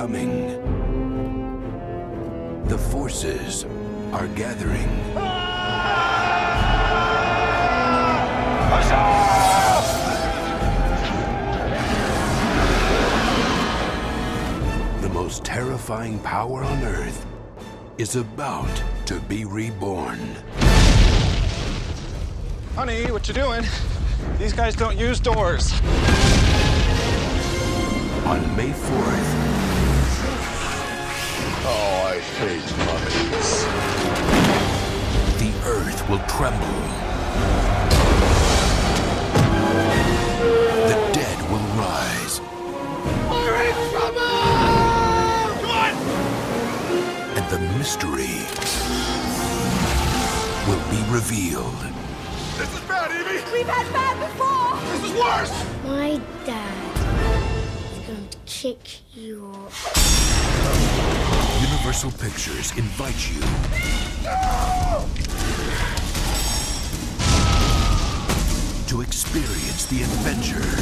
coming. The forces are gathering. The most terrifying power on Earth is about to be reborn. Honey, what you doing? These guys don't use doors. On May 4th. Oh, I hate mummies. The Earth will tremble. The dead will rise. We're in trouble! Come on! And the mystery will be revealed. This is bad, Evie! We've had bad before! This is worse! My dad is going to kick you off. Universal Pictures invites you to experience the adventure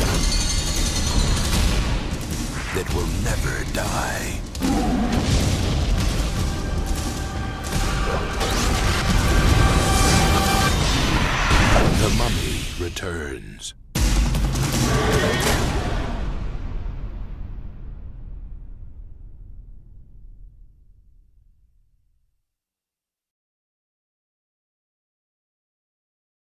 that will never die. The Mummy returns.